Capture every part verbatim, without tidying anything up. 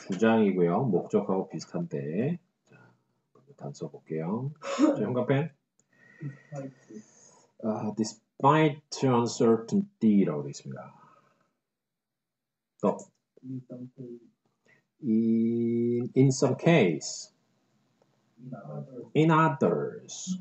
주장이고요. 목적하고 비슷한데. 자, 단 써볼게요. 자, 형광펜. Uh, despite uncertainty라고 되어 있습니다. 또. In, in some case. In others.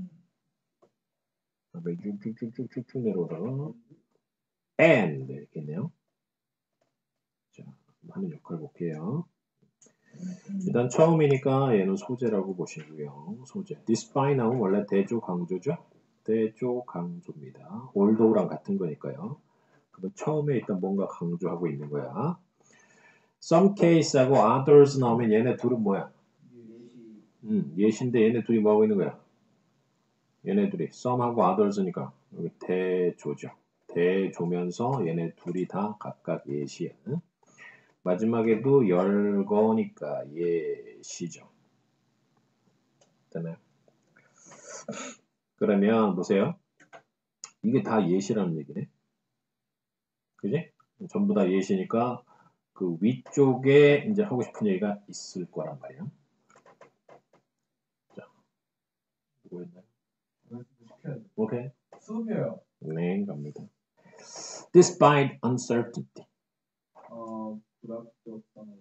쭉쭉쭉쭉쭉 내려오다가 and 이렇게 있네요. 자, 하는 역할 볼게요. 일단 처음이니까 얘는 소재라고 보시고요. 소재. despite 나오면 원래 대조 강조죠. 대조 강조입니다. although랑 같은 거니까요. 그러면 처음에 일단 뭔가 강조하고 있는 거야. some case하고 others 나오면 얘네 둘은 뭐야? 음, 예시인데 얘네 둘이 뭐하고 있는 거야? 얘네 둘이 some하고 others니까 여기 대조죠. 대조면서 얘네 둘이 다 각각 예시야. 응? 마지막에도 열거니까 예시죠. 됐나요? 그러면 보세요. 이게 다 예시라는 얘기네. 그지? 전부 다 예시니까 그 위쪽에 이제 하고 싶은 얘기가 있을 거란 말이야. 자, 뭐였나요? 오케이. 수업이에요. 네, 갑니다. Despite uncertainty. 어, 불확실성.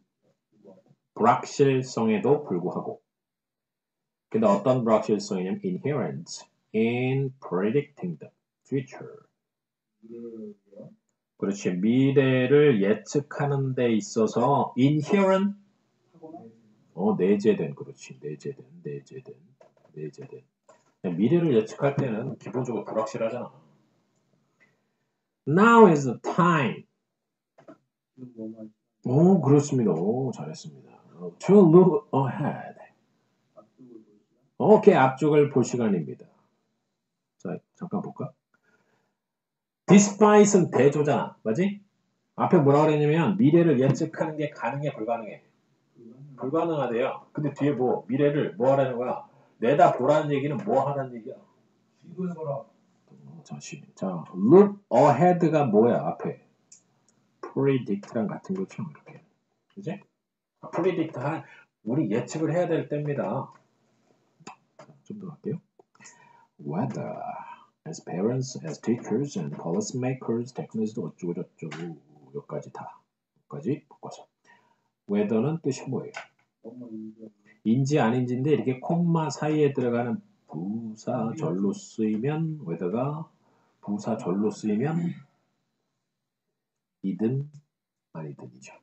불확실성에도 불구하고. 근데 어떤 불확실성이냐면 inherent in predicting the future. 미래요? 그렇지. 미래를 예측하는 데 있어서 inherent 어, 내재된 그렇지. 내재된 내재된 내재된 미래를 예측할 때는 기본적으로 불확실하잖아. Now is the time. 오, 그렇습니다. 오, 잘했습니다. To look ahead. 오케이, 앞쪽을 볼 시간입니다. 자, 잠깐 볼까? Despite은 대조잖아. 맞지? 앞에 뭐라고 그랬냐면 미래를 예측하는 게 가능해, 불가능해? 불가능하대요. 근데 뒤에 뭐 미래를 뭐 하라는 거야? 내다보라는 얘기는 뭐 하라는 얘기야? 지도해보라. 다시. 자, look ahead가 뭐야, 앞에? predict랑 같은 거죠, 이렇게. 그지? predict 한, 우리 예측을 해야 될 때입니다. 좀 더 할게요. Whether as parents, as teachers, and policymakers, 테크니스도 어쩌고 저쩌고 여기까지 다. 여기까지 바꿔서. whether는 뜻이 뭐예요? 인지 아닌지인데 이렇게 콤마 사이에 들어가는 부사절로 쓰이면 whether가 부사절로 쓰이면 이든 아니든이죠.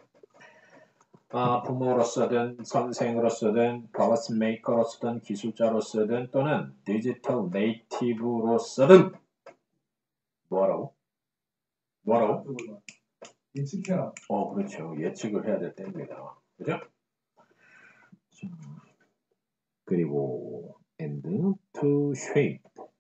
아, 부모로서든 선생으로서든 policymaker로서든 기술자로서든 또는 디지털 네이티브로서든 뭐라고? 뭐라고? 예측해라. 어, 그렇죠. 예측을 해야 될 때입니다. 그죠? 그리고 and to shape.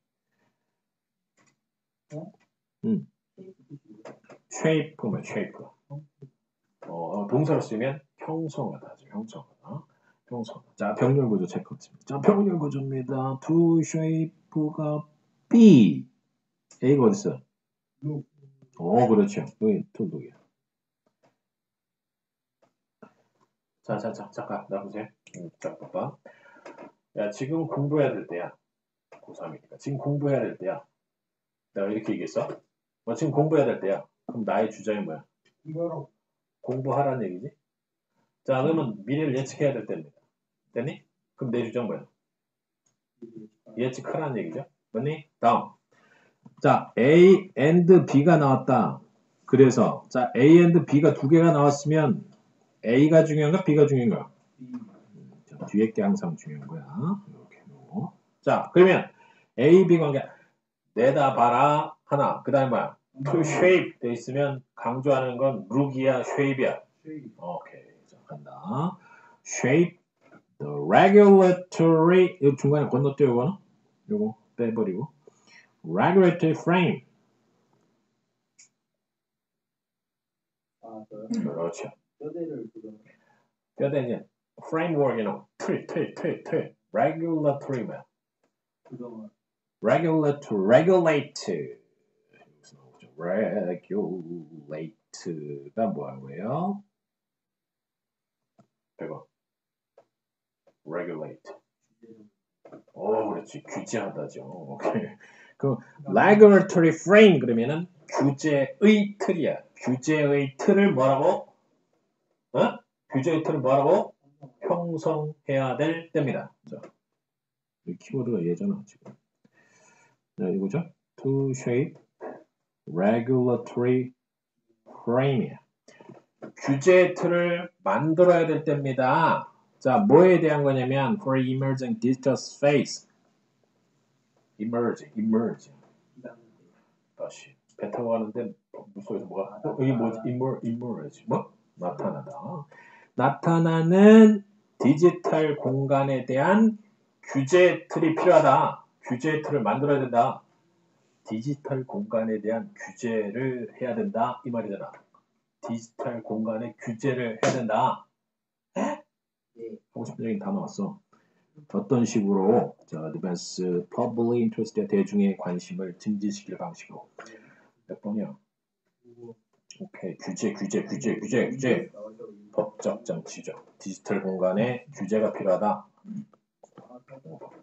어? 음. shape 뭐 shape. 어, 동사로 쓰면 형성하다 하죠. 형성하다. 형성. 자, 병렬 구조 체크하겠습니다. 자, 병렬 구조입니다. to shape가 B. A가 어디 있어? 룩. 어, 그렇죠. 여기 to 룩이야. 자, 자, 자, 잠깐 나보세요. 음, 자, 봐봐. 야, 지금 공부해야 될 때야. 고삼이니까. 지금 공부해야 될 때야. 내가 이렇게 얘기했어? 어, 지금 공부해야 될 때야. 그럼 나의 주장이 뭐야? 공부하라. 공부하라는 얘기지? 자, 그러면 미래를 예측해야 될 때입니다. 됐니? 그럼 내 주장 뭐야? 예측하라는 얘기죠. 맞니? 다음. 자, A and B가 나왔다. 그래서 자, A and B가 두 개가 나왔으면 A가 중요한가? B가 중요한가? 음, 자, 뒤에 게 항상 중요한 거야. 이렇게 놓고. 자, 그러면 A, B 관계 내다봐라 하나. 그 다음에 뭐야? to shape 돼 있으면 강조하는 건 look이야, shape이야? 오케이. 자, 간다. shape the regulatory 이 중간에 건너뛰어 이거는? 요거 빼버리고 regulatory frame. 아, 저요? 그렇죠. 뼈대를 그거. 뼈대는 framework이나 틀, 틀, 틀, 틀. regulatory 뭐야? 그동안. regulatory, regulate. regulate가 뭐라고요? 백 원. regulate. 오, 그렇지. 규제하다죠. 오케이. 그 regulatory frame 그러면은 규제의 틀이야. 규제의 틀을 뭐라고? 어? 규제의 틀을 뭐라고? 형성해야 될 때입니다. 자, 이 키워드가 얘잖아 지금. 자, 이거죠? To shape regulatory frame이야. 규제의 틀을 만들어야 될 때입니다. 자, 뭐에 대한 거냐면 for emerging digital space. emerge, emerge. 다시 배 타고 가는데 물속에서 뭐가? 어, 이게 뭐지? emer, emerge. 뭐? 나타나다. 나타나는 디지털 공간에 대한 규제 틀이 필요하다. 규제 틀을 만들어야 된다. 디지털 공간에 대한 규제를 해야 된다. 이 말이잖아. 디지털 공간에 규제를 해야 된다. 에? 하고 싶은 얘기는 다 나왔어. 어떤 식으로 자, advance public interest 대중의 관심을 증진시킬 방식으로. 몇 번이야? 오케이. 규제, 규제, 규제, 규제, 규제. 법적 장치죠. 디지털 공간에 규제가 필요하다.